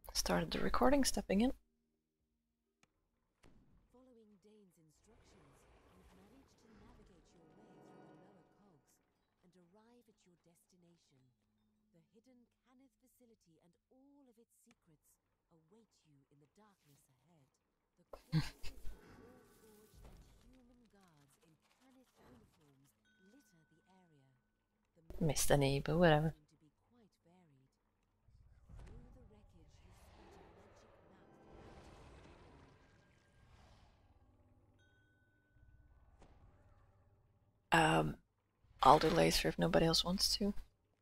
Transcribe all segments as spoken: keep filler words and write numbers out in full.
Started the recording, stepping in. Following Dane's instructions, you've managed to navigate your way through the lower cogs and arrive at your destination. The hidden Cannith facility and all of its secrets await you in the darkness ahead. The corpses of war-forged and human guards in Cannith uniforms litter the area. The Missed any, but whatever. to be quite varied. Through the wreckage, you spot a magic map mounted on the wall. Um, I'll do laser if nobody else wants to.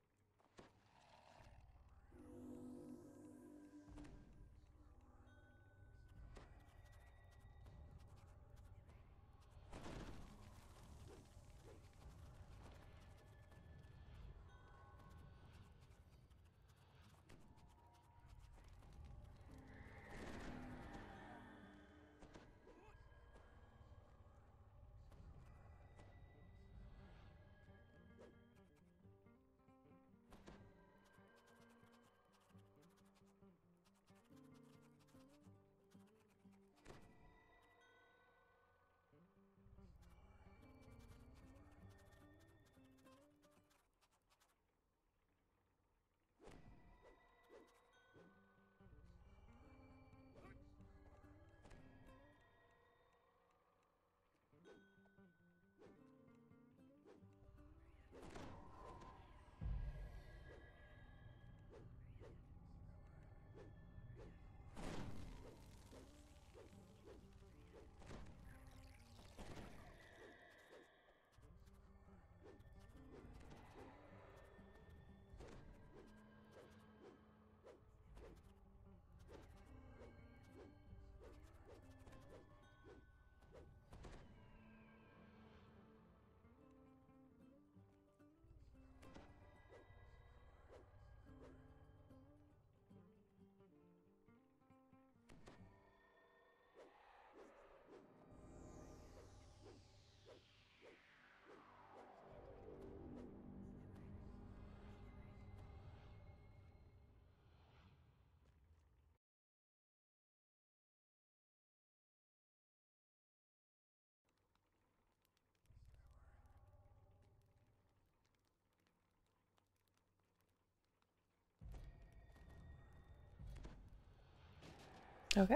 Okay.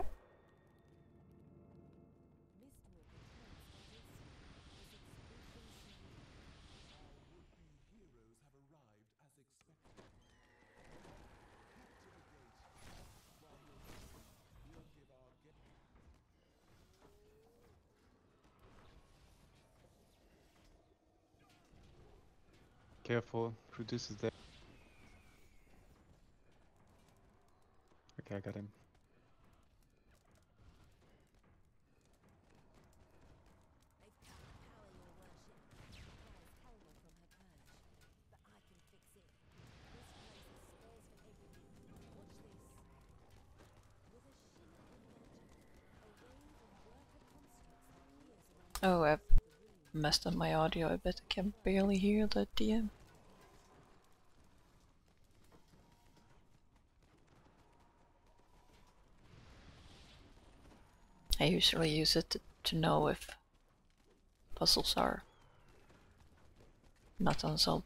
Careful, Produce is there. Okay, I got him. Oh, I've messed up my audio a bit. I can barely hear the D M. I usually use it to, to know if puzzles are not unsolved.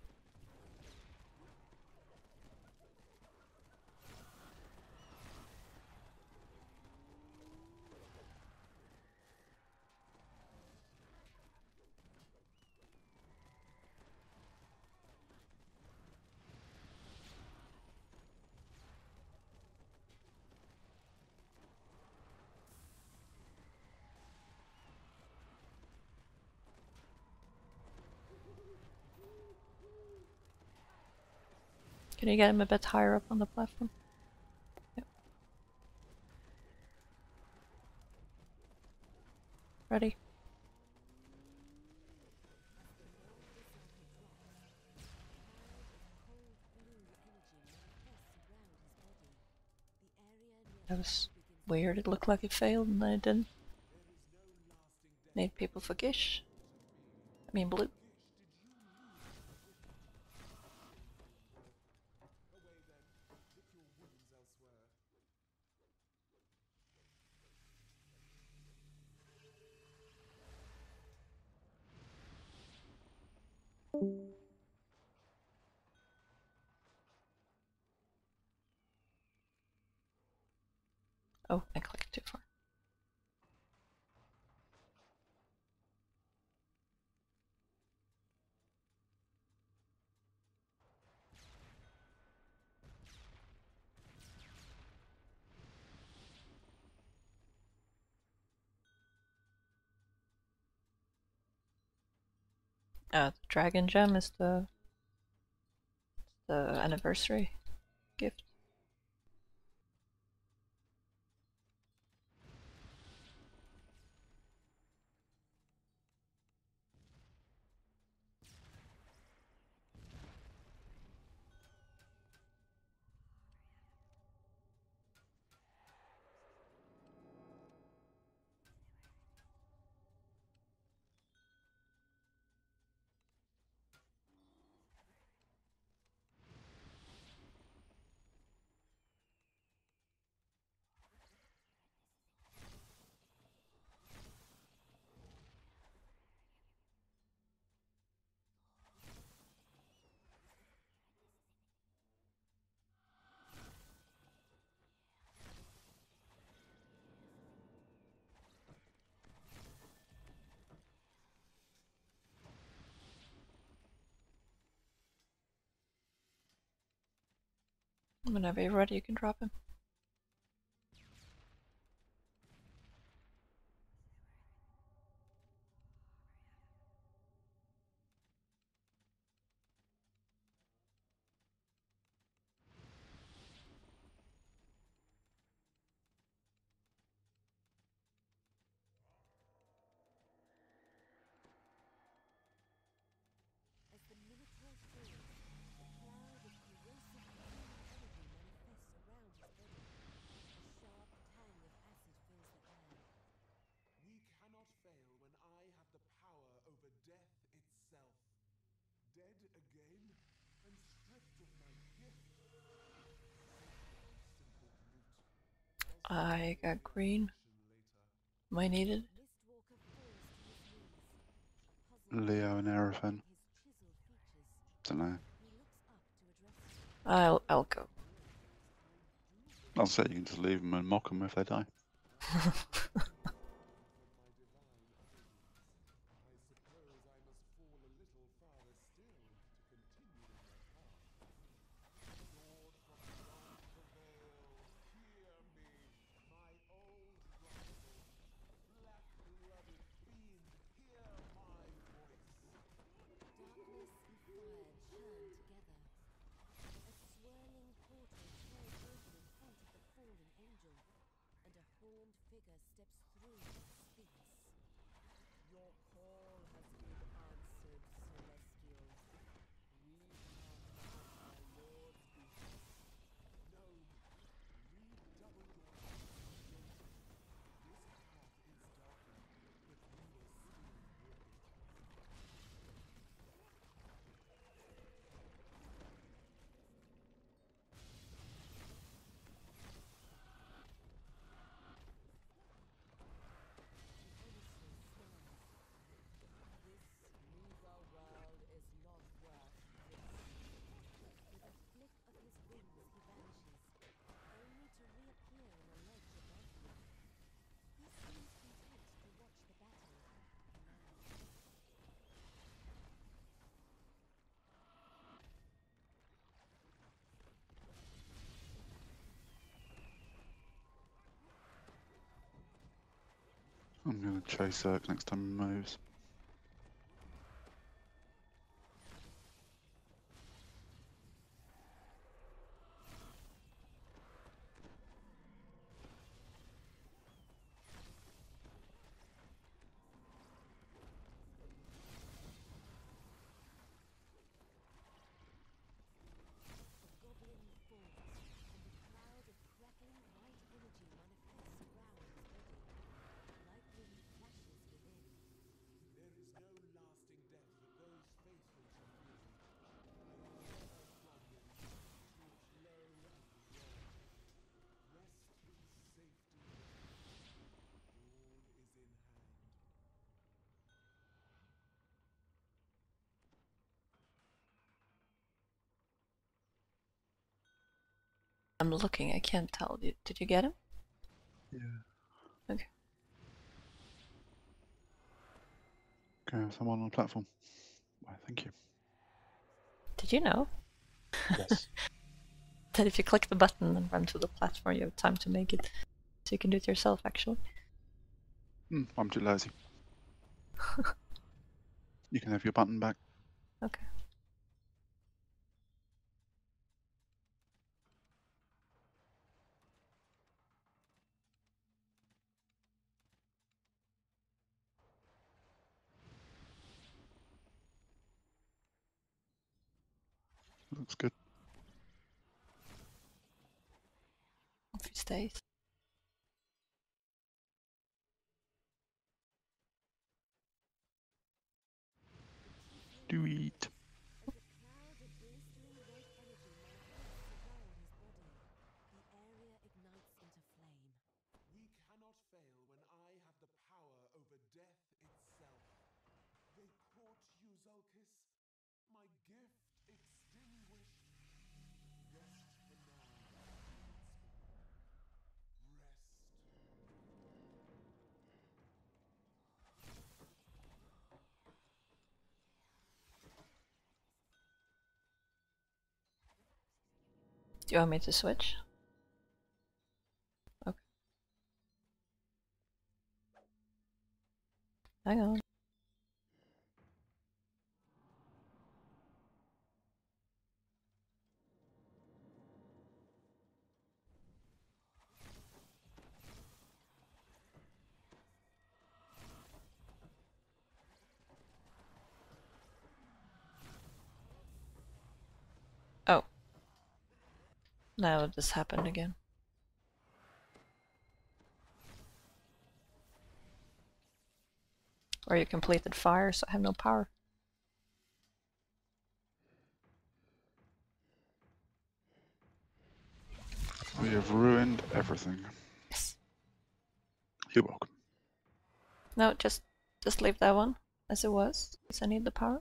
Can you get him a bit higher up on the platform? Yep. Ready? That was weird. It looked like it failed and then it didn't. Made people forget. I mean blue. Oh, I clicked too far. Uh, the dragon gem is the the anniversary gift. Whenever you're ready, you can drop him. As the Minotaur falls, a cloud of corrosive green energy manifests around his body. A sharp tang of acid fills the air. We cannot fail when I have the power over death itself. Dead again, and stripped of my gift. Simple brute. I got green. Am I needed? Mistwalker falls to his knees. A puzzled Leo and Erofen. his chiseled features. Don't know. He looks up to address you. I'll I'll go. I'll say you can just leave them and mock them if they die. Darkness and fire churn together. A swirling portal tears open in front of the fallen angel, and a horned figure steps through and speaks. Your call has been answered, Celestials. We come at our Lord's behest. No, redouble your concentration. This path is darker, but we will still walk it. Honestly smiles. This meager world is not worth this. With a flick of his wings he vanishes, only to reappear on a ledge above you. He seems content to watch the battle for now. I'm going to chase Zerk next time he moves. The goblin falls, and a cloud of crackling white energy manifests around his body. Lightning flashes within. There is no lasting death that those faithful shall feel. I hear her throbbing, which low and roar. Rest in safety with me. All is in hand. I'm looking. I can't tell. Did, did you get him? Yeah. Okay. Okay, someone on the platform. Why, thank you. Did you know Yes. that if you click the button and run to the platform, you have time to make it? So you can do it yourself, actually. Hmm, I'm too lazy. You can have your button back. Okay. Looks good. If it stays. Do it. As a cloud of blistering red energy manifests around his body, the area ignites into flame. We cannot fail when I have the power over death itself. They caught you, Zulkis. My gift extinguished. Rest for now, Huntsman. Rest. Do you want me to switch? Okay. Hang on. Oh. Now this happened again. Or you completed fire, so I have no power. We have ruined everything. Yes. You're welcome. No, just just leave that one as it was, because I need the power.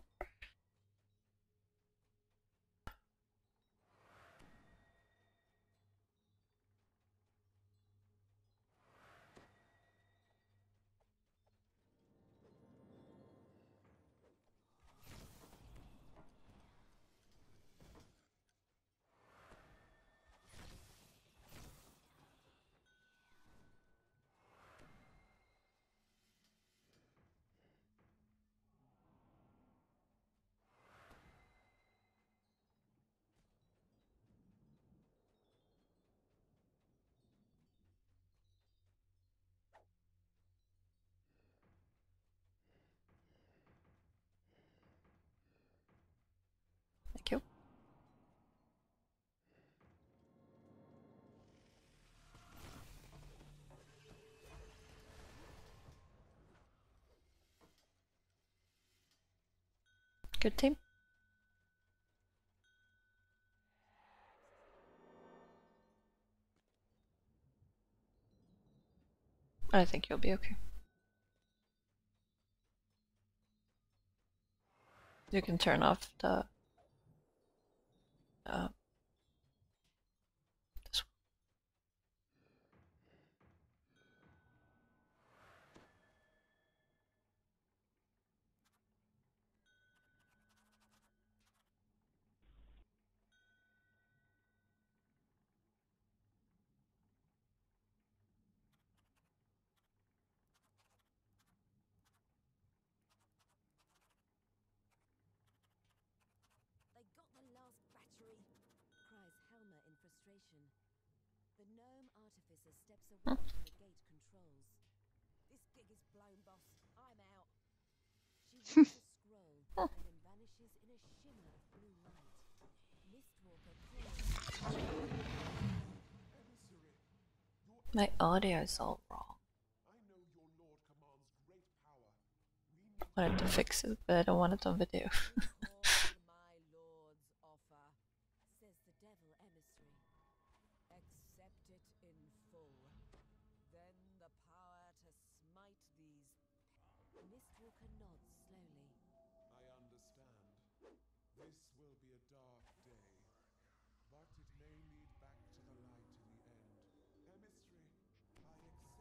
Thank you. Good team. I think you'll be okay. You can turn off the uh, this one. They got the last battery, cries Helma in frustration. The gnome artificer steps away from the gate controls. This gig is blown, boss. I'm out. She reads a scroll and then vanishes in a shimmer of blue light. Mistwalker claws. Emissary, your My audio is all wrong. I know your lord commands great power. We need I wanted to fix it, but I don't want it on video. Recall my lord's offer, says the devil emissary. Accept it in full. Then the power to smite these. Mistwalker nods slowly. I understand. This will be a dark day, but it may lead back to the light in the end. Emissary, I accept.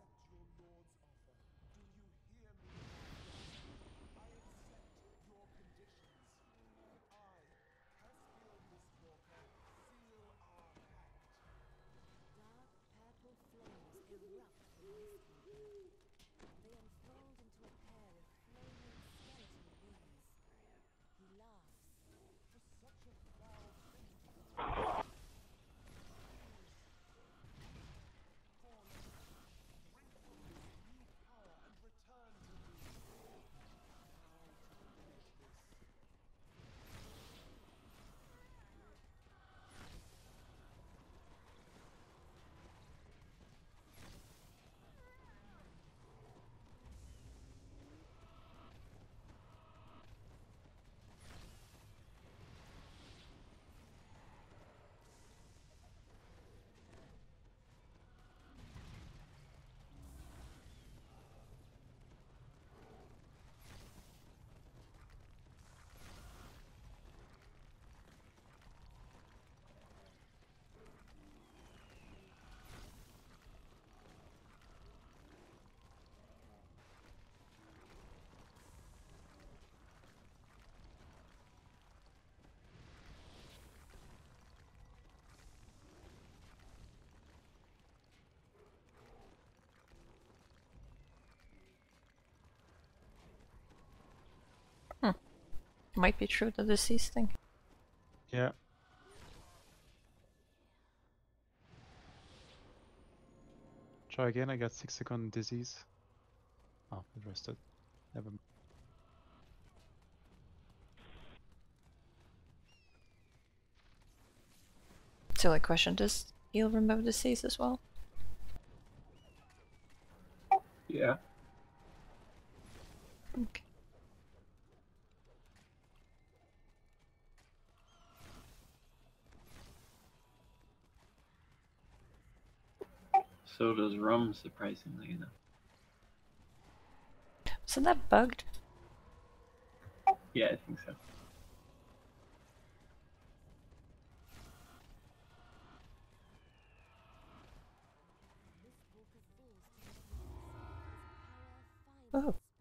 Might be true, the disease thing. Yeah. Try again, I got six second disease. Oh, it rested. Never mind. Silly question, does heal remove disease as well? Yeah. Okay. So does rum, surprisingly enough. Isn't that bugged? Yeah, I think so. This book of falls to the nemesis is power finely Oh.